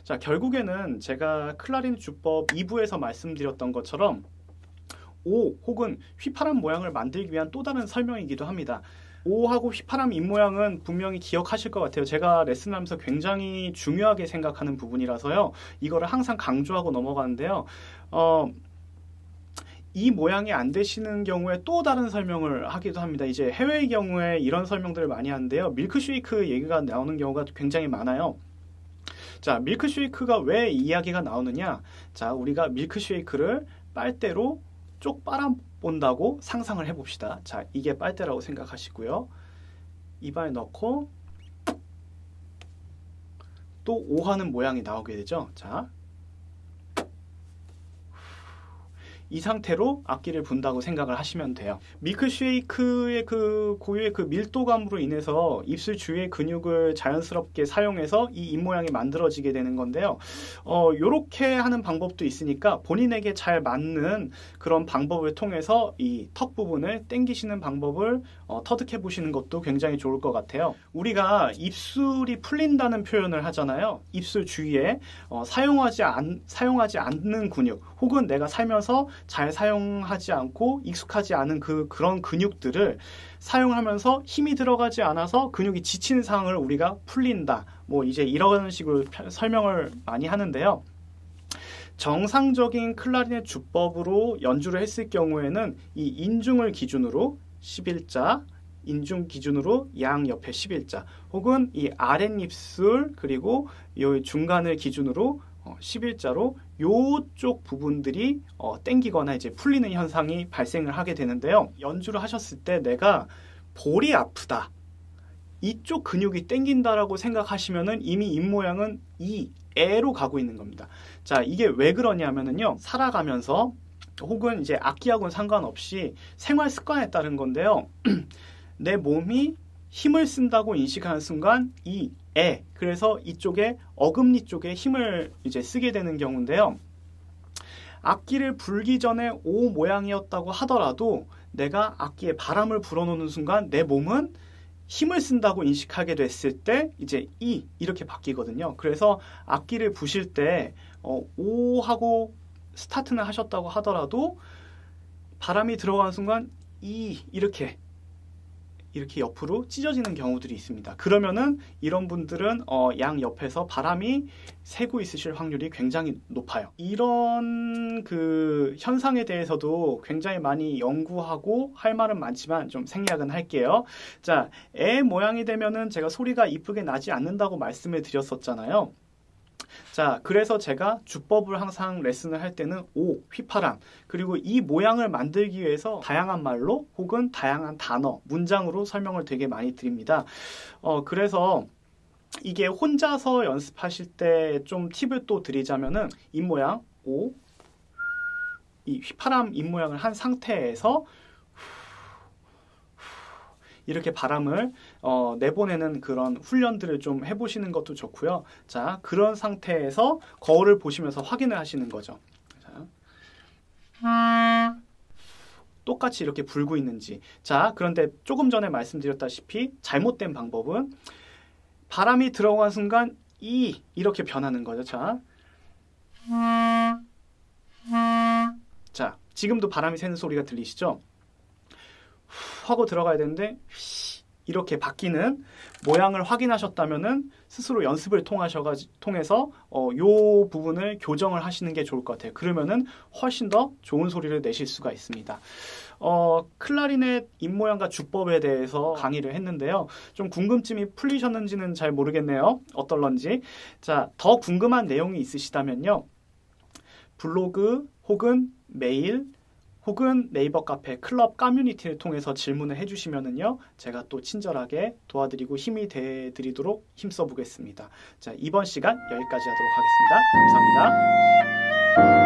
자, 결국에는 제가 클라리넷 주법 2부에서 말씀드렸던 것처럼 오 혹은 휘파람 모양을 만들기 위한 또 다른 설명이기도 합니다. 오하고 휘파람 입모양은 분명히 기억하실 것 같아요. 제가 레슨하면서 굉장히 중요하게 생각하는 부분이라서요. 이거를 항상 강조하고 넘어가는데요. 이 모양이 안 되시는 경우에 또 다른 설명을 하기도 합니다. 이제 해외의 경우에 이런 설명들을 많이 하는데요. 밀크쉐이크 얘기가 나오는 경우가 굉장히 많아요. 자, 밀크쉐이크가 왜 이야기가 나오느냐? 자, 우리가 밀크쉐이크를 빨대로 쪽 빨아본다고 상상을 해봅시다. 자, 이게 빨대라고 생각하시고요. 입안에 넣고 또 오하는 모양이 나오게 되죠. 자, 이 상태로 악기를 분다고 생각을 하시면 돼요. 밀크쉐이크의 그 고유의 그 밀도감으로 인해서 입술 주위의 근육을 자연스럽게 사용해서 이 입모양이 만들어지게 되는 건데요. 요렇게 하는 방법도 있으니까 본인에게 잘 맞는 그런 방법을 통해서 이 턱 부분을 당기시는 방법을 터득해 보시는 것도 굉장히 좋을 것 같아요. 우리가 입술이 풀린다는 표현을 하잖아요. 입술 주위에 사용하지 않는 근육 혹은 내가 살면서 잘 사용하지 않고 익숙하지 않은 그런 근육들을 사용하면서 힘이 들어가지 않아서 근육이 지치는 상황을 우리가 풀린다. 뭐 이제 이런 식으로 설명을 많이 하는데요. 정상적인 클라리넷 주법으로 연주를 했을 경우에는 이 인중을 기준으로 11자, 인중 기준으로 양 옆에 11자, 혹은 이 아랫입술 그리고 이 중간을 기준으로 11자로 요쪽 부분들이 땡기거나 이제 풀리는 현상이 발생을 하게 되는데요. 연주를 하셨을 때 내가 볼이 아프다, 이쪽 근육이 땡긴다라고 생각하시면은 이미 입모양은 이 애로 가고 있는 겁니다. 자, 이게 왜 그러냐면은요, 살아가면서 혹은 이제 악기하고는 상관없이 생활 습관에 따른 건데요. 내 몸이 힘을 쓴다고 인식하는 순간 이 애, 그래서 이쪽에 어금니 쪽에 힘을 이제 쓰게 되는 경우인데요. 악기를 불기 전에 O 모양이었다고 하더라도 내가 악기에 바람을 불어넣는 순간 내 몸은 힘을 쓴다고 인식하게 됐을 때 이제 이렇게 바뀌거든요. 그래서 악기를 부실 때 O 하고 스타트는 하셨다고 하더라도 바람이 들어가는 순간 이렇게 옆으로 찢어지는 경우들이 있습니다. 그러면은 이런 분들은 양 옆에서 바람이 새고 있으실 확률이 굉장히 높아요. 이런 그 현상에 대해서도 굉장히 많이 연구하고 할 말은 많지만 좀 생략은 할게요. 자, 애 모양이 되면은 제가 소리가 이쁘게 나지 않는다고 말씀을 드렸었잖아요. 자, 그래서 제가 주법을 항상 레슨을 할 때는 오, 휘파람, 그리고 이 모양을 만들기 위해서 다양한 말로 혹은 다양한 단어, 문장으로 설명을 되게 많이 드립니다. 그래서 이게 혼자서 연습하실 때 좀 팁을 또 드리자면은 입모양, 오, 이 휘파람 입모양을 한 상태에서 이렇게 바람을 내보내는 그런 훈련들을 좀 해보시는 것도 좋고요. 자, 그런 상태에서 거울을 보시면서 확인을 하시는 거죠. 자, 똑같이 이렇게 불고 있는지. 자, 그런데 조금 전에 말씀드렸다시피 잘못된 방법은 바람이 들어간 순간 이렇게 변하는 거죠. 자, 지금도 바람이 새는 소리가 들리시죠? 하고 들어가야 되는데 이렇게 바뀌는 모양을 확인하셨다면은 스스로 연습을 통해서 요 부분을 교정을 하시는 게 좋을 것 같아요. 그러면은 훨씬 더 좋은 소리를 내실 수가 있습니다. 클라리넷 입모양과 주법에 대해서 강의를 했는데요. 좀 궁금증이 풀리셨는지는 잘 모르겠네요. 어떨런지. 자, 더 궁금한 내용이 있으시다면요. 블로그 혹은 메일 혹은 네이버 카페, 클럽 커뮤니티를 통해서 질문을 해주시면은요, 제가 또 친절하게 도와드리고 힘이 돼드리도록 힘써 보겠습니다. 자, 이번 시간 여기까지 하도록 하겠습니다. 감사합니다.